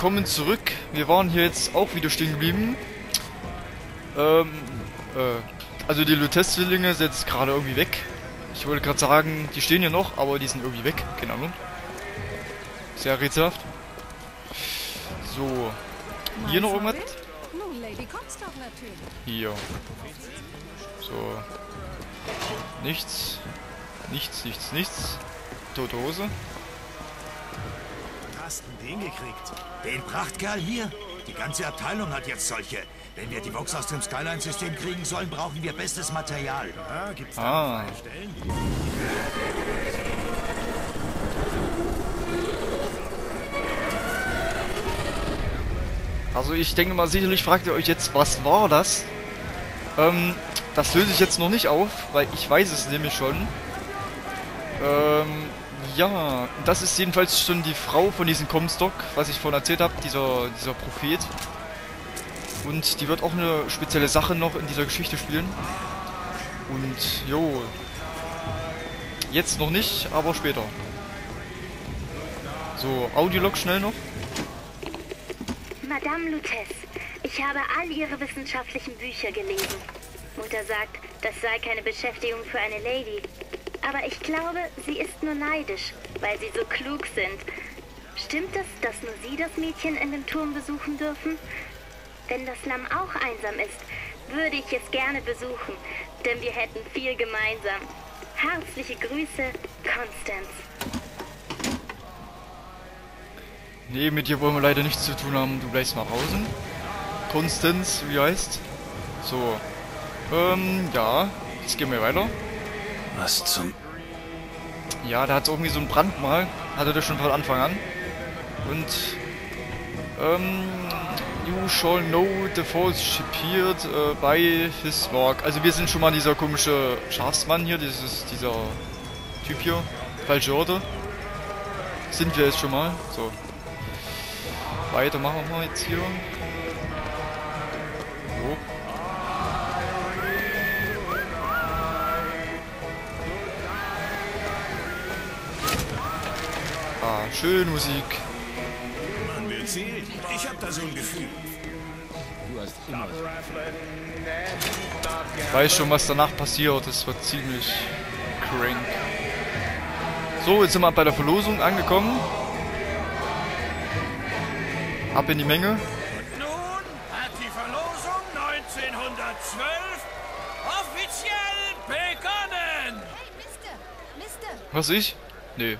willkommen zurück. Wir waren hier jetzt auch wieder stehen geblieben. Also die Lutece-Zwillinge sind jetzt gerade irgendwie weg. Ich wollte gerade sagen, die stehen hier noch, aber die sind irgendwie weg. Keine Ahnung. Sehr rätselhaft. So. Hier noch irgendwas? Hier. So. Nichts. Nichts. Tote Hose. Hast du den gekriegt? Den Prachtkerl hier? Die ganze Abteilung hat jetzt solche. Wenn wir die Vox aus dem Skyline-System kriegen sollen, brauchen wir bestes Material. Ja, gibt's da freie Stellen? Also ich denke mal, sicherlich fragt ihr euch jetzt, was war das? Das löse ich jetzt noch nicht auf, weil ich weiß es nämlich schon. Ja, das ist jedenfalls schon die Frau von diesem Comstock, was ich vorhin erzählt habe, dieser Prophet. Und die wird auch eine spezielle Sache noch in dieser Geschichte spielen. Und jo, jetzt noch nicht, aber später. So, Audiolog schnell noch. Madame Lutece, ich habe all Ihre wissenschaftlichen Bücher gelesen. Mutter sagt, das sei keine Beschäftigung für eine Lady. Aber ich glaube, sie ist nur neidisch, weil sie so klug sind. Stimmt es, dass nur Sie das Mädchen in dem Turm besuchen dürfen? Wenn das Lamm auch einsam ist, würde ich es gerne besuchen, denn wir hätten viel gemeinsam. Herzliche Grüße, Constance. Nee, mit dir wollen wir leider nichts zu tun haben. Du bleibst mal draußen. Constance, wie heißt? So. Ja. Jetzt gehen wir weiter. Was zum... Ja, da hat es irgendwie so ein Brandmal. Hatte das schon von Anfang an. Und, you shall know the force appeared by his work. Also wir sind schon mal dieser komische Schafsmann hier, dieser Typ hier. Falsche Orte. Sind wir jetzt schon mal. So. Weiter machen wir jetzt hier. So. Ah, schöne Musik. Man will sehen. Ich hab da so ein Gefühl. Ich weiß schon, was danach passiert. Das wird ziemlich crank. So, jetzt sind wir bei der Verlosung angekommen. Ab in die Menge. Und nun hat die Verlosung 1912 offiziell begonnen. Hey, Mister! Was ich? Nee.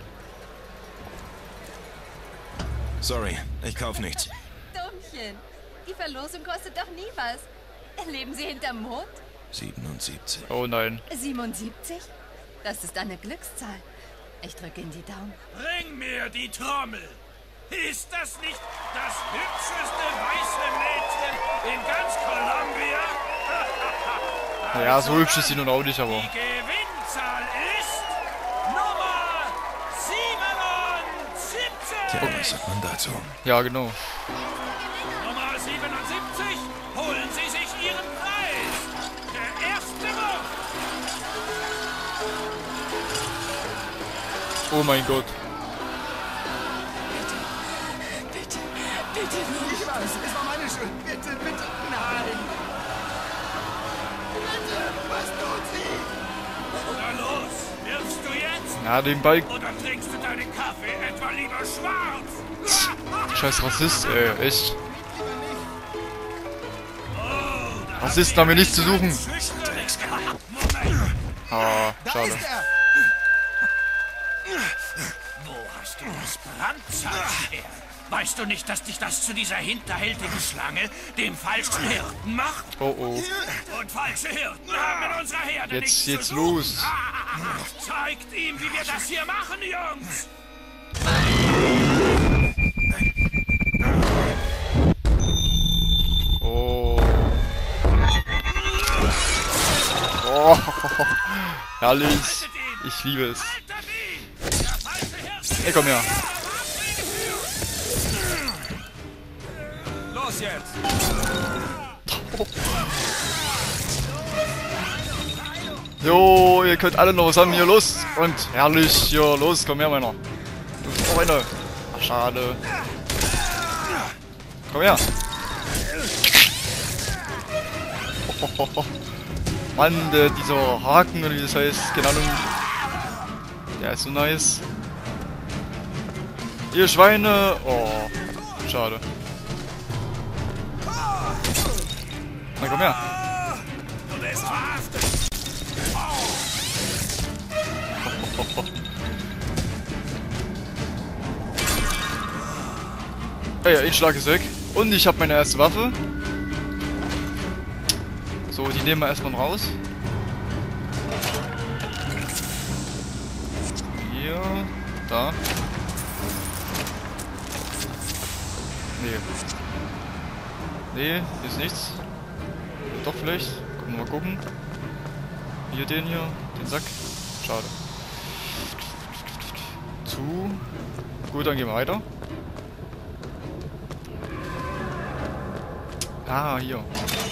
Sorry, ich kauf nichts. Dummchen! Die Verlosung kostet doch nie was. Leben Sie hinterm Mond? 77. Oh nein. 77? Das ist eine Glückszahl. Ich drücke in die Daumen. Bring mir die Trommel. Ist das nicht das hübscheste weiße Mädchen in ganz Columbia? Naja, so hübsch ist sie nun auch nicht, aber... Die Gewinnzahl ist Nummer 77. Tja, was sagt man dazu? Ja, genau. Nummer 77, holen Sie sich Ihren Preis. Der erste Wurf. Oh mein Gott. Bitte, ich weiß, es war meine Schuld. Bitte, nein. Bitte, was tut sie? Na los, wirfst du jetzt? Ja, den Ball... Oder trinkst du deinen Kaffee etwa lieber schwarz? Scheiß Rassist, ey. Echt. Rassisten haben wir nichts zu suchen. Ah, Da schade. ist er. Wo hast du das Brandzeichen her? Weißt du nicht, dass dich das zu dieser hinterhältigen Schlange, dem falschen Hirten macht? Oh oh. Und falsche Hirten haben in unserer Herde nichts Jetzt zu suchen. los. Zeigt ihm, wie wir das hier machen, Jungs. Oh. Oh. Herrlich. Ich liebe es. Haltet ihn! Der falsche Hirte! Hey, komm her. Los jetzt. Jo, ihr könnt alle noch was haben hier, los. Und herrlich, hier, los, komm her, meiner. Du bist noch eine. Ach, schade. Komm her. Mann, dieser Haken oder wie das heißt, keine Ahnung. Der ist so nice. Ihr Schweine! Oh, schade. Na komm her. Ja, ein Schlag ist weg. Und ich habe meine erste Waffe. So, die nehmen wir erstmal raus. Hier, da. Nee. Nee, hier ist nichts. Doch vielleicht. Können wir mal gucken. Hier, den Sack. Schade. Zu. Gut, dann gehen wir weiter. Ah, hier.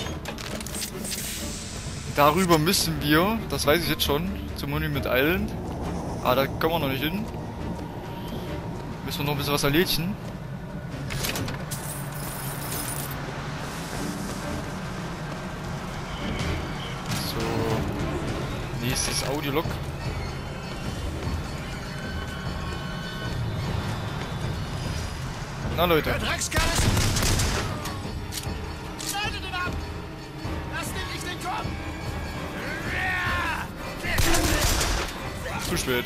Darüber müssen wir, das weiß ich jetzt schon, zum Monument Island. Ah, da kommen wir noch nicht hin. Müssen wir noch ein bisschen was erledigen. So. Nächstes Audiolog. Na Leute. Zu spät.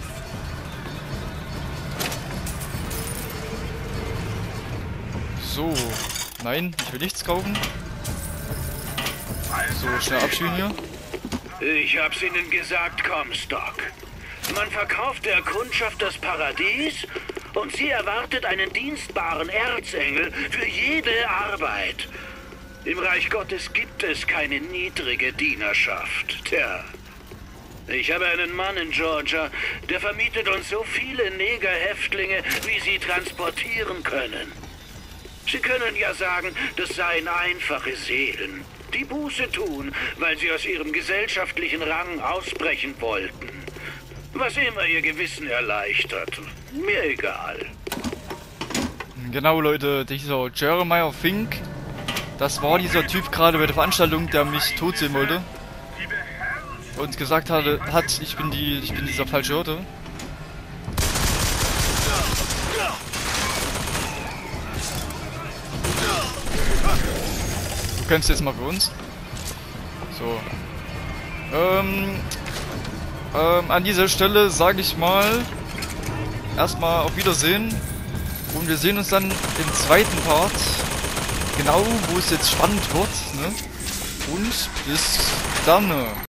So. Nein, ich will nichts kaufen. So, schnell abschieben hier. Ich hab's Ihnen gesagt, Comstock. Man verkauft der Kundschaft das Paradies und sie erwartet einen dienstbaren Erzengel für jede Arbeit. Im Reich Gottes gibt es keine niedrige Dienerschaft. Tja. Ich habe einen Mann in Georgia, der vermietet uns so viele Negerhäftlinge, wie sie transportieren können. Sie können ja sagen, das seien einfache Seelen, die Buße tun, weil sie aus ihrem gesellschaftlichen Rang ausbrechen wollten. Was immer ihr Gewissen erleichtert. Mir egal. Genau, Leute, dieser Jeremiah Fink, das war dieser Typ gerade bei der Veranstaltung, der mich tot sehen wollte. Und gesagt hat, ich bin dieser falsche Hirte. Du kennst jetzt mal für uns. So. An dieser Stelle sage ich mal erstmal auf Wiedersehen. Und wir sehen uns dann im zweiten Part. Genau, wo es jetzt spannend wird. Ne? Und bis dann.